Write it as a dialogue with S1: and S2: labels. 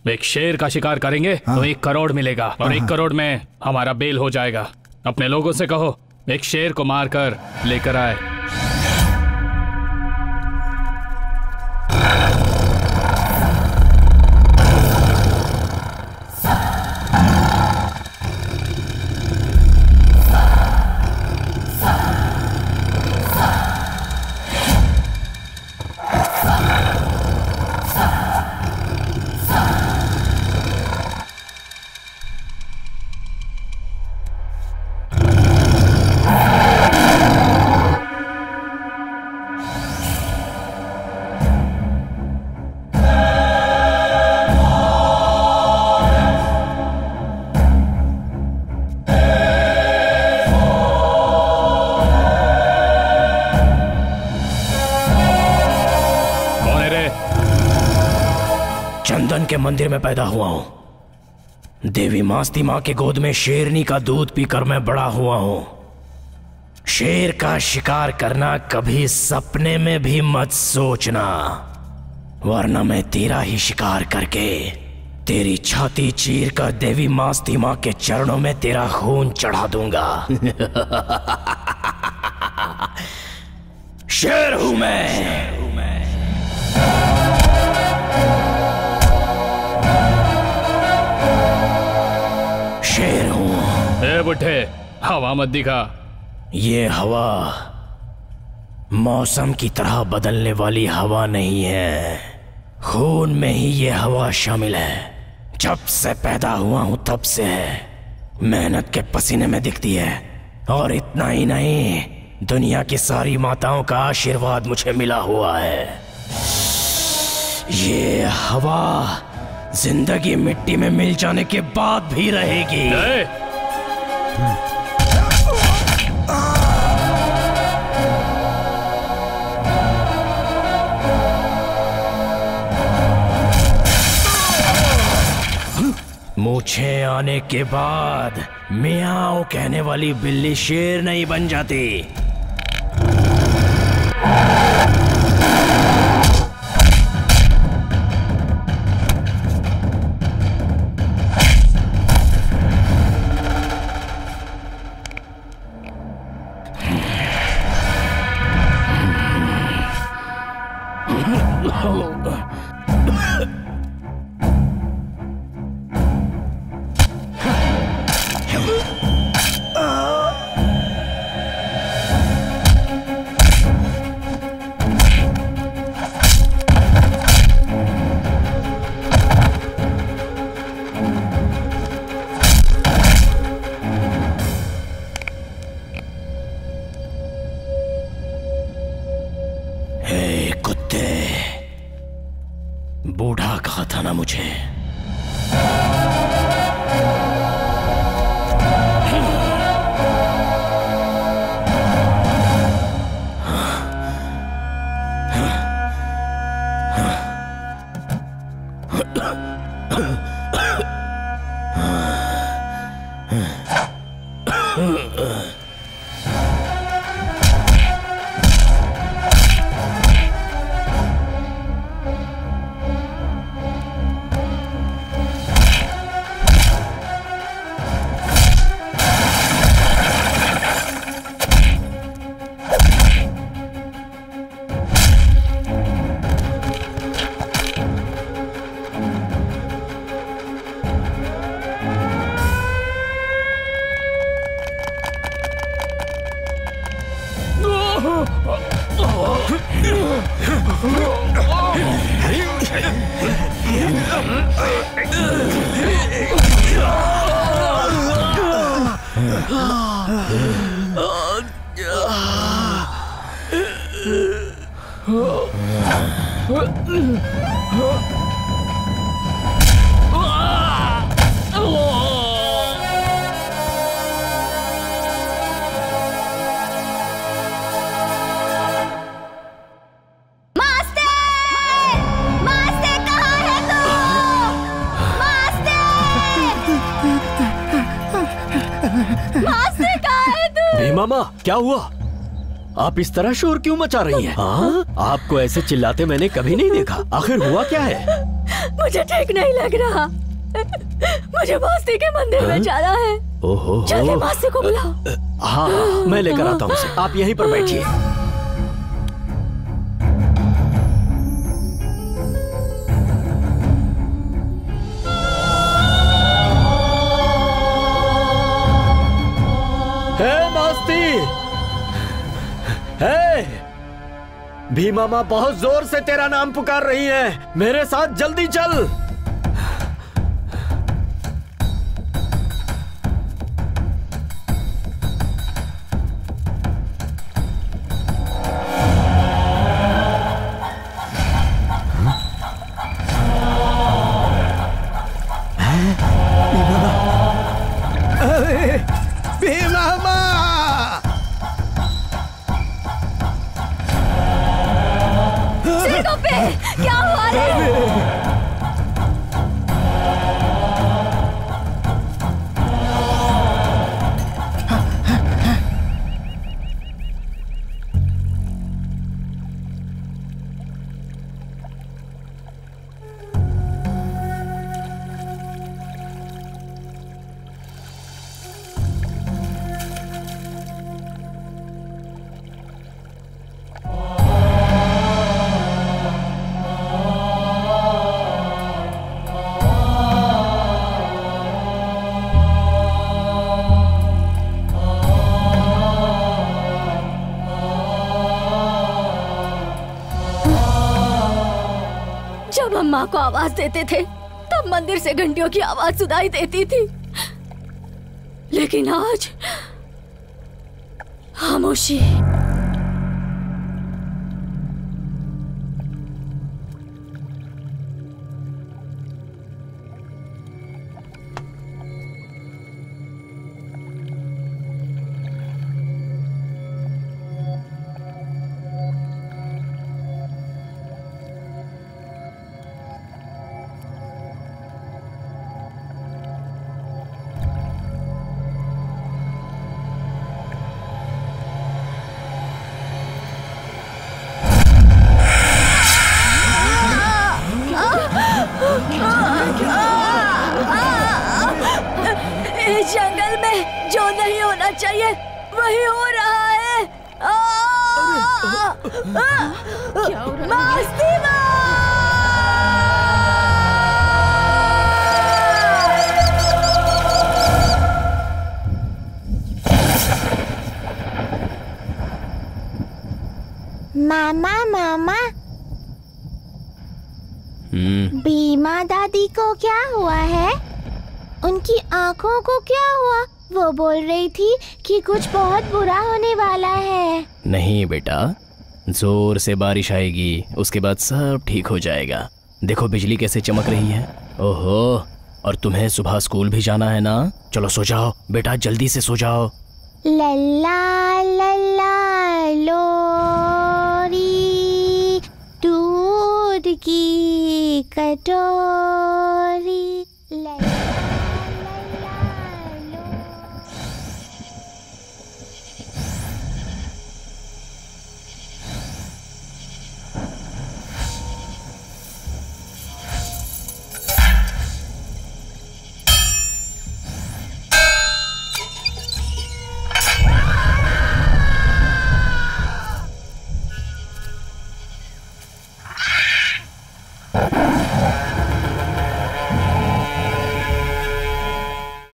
S1: एक शेर का शिकार करेंगे तो 1 करोड़ मिलेगा और 1 करोड़ में हमारा बेल हो जाएगा। अपने लोगों से कहो एक शेर को मारकर लेकर आए।
S2: के मंदिर में पैदा हुआ हूं। देवी मास्ती मां के गोद में शेरनी का दूध पीकर मैं बड़ा हुआ हूं। शेर का शिकार करना कभी सपने में भी मत सोचना, वरना मैं तेरा ही शिकार करके तेरी छाती चीर कर देवी मास्ती मां के चरणों में तेरा खून चढ़ा दूंगा। शेर हूं मैं। शेर हूं।
S1: ए बुड्ढे, हवा मत दिखा।
S2: ये हवा मौसम की तरह बदलने वाली हवा नहीं है, खून में ही ये हवा शामिल है। जब से पैदा हुआ हूं तब से मेहनत के पसीने में दिखती है। और इतना ही नहीं, दुनिया की सारी माताओं का आशीर्वाद मुझे मिला हुआ है। ये हवा जिंदगी मिट्टी में मिल जाने के बाद भी रहेगी। मूछें आने के बाद मियाओ कहने वाली बिल्ली शेर नहीं बन जाती। बूढ़ा कहा था ना मुझे।
S3: मामा, क्या हुआ? आप इस तरह शोर क्यों मचा रही हैं? हाँ? आपको ऐसे चिल्लाते मैंने कभी नहीं देखा। आखिर हुआ क्या है?
S4: मुझे ठीक नहीं लग रहा। मुझे मास्ती के मंदिर में जाना है।
S3: ओहो,
S4: जल्दी मास्ती को बुलाओ।
S3: हाँ, मैं लेकर आता हूँ उसे। आप यहीं पर बैठिए। हे मास्ती, हे, भीमा माँ बहुत जोर से तेरा नाम पुकार रही है। मेरे साथ जल्दी चल।
S4: क्या हुआ रे? जब हम माँ को आवाज देते थे तब मंदिर से घंटियों की आवाज सुनाई देती थी, लेकिन आज खामोशी। इस जंगल में जो नहीं होना चाहिए वही हो रहा है। क्या हो रहा है?
S5: मामा मामा, भीमा दादी को क्या हुआ है? उनकी आंखों को क्या हुआ? वो बोल रही थी कि कुछ बहुत बुरा होने वाला है।
S2: नहीं बेटा, जोर से बारिश आएगी, उसके बाद सब ठीक हो जाएगा। देखो बिजली कैसे चमक रही है। ओहो, और तुम्हें सुबह स्कूल भी जाना है ना? चलो सो जाओ बेटा, जल्दी से सो जाओ।
S5: लल्ला लल्ला लोरी दूध की कटोरी।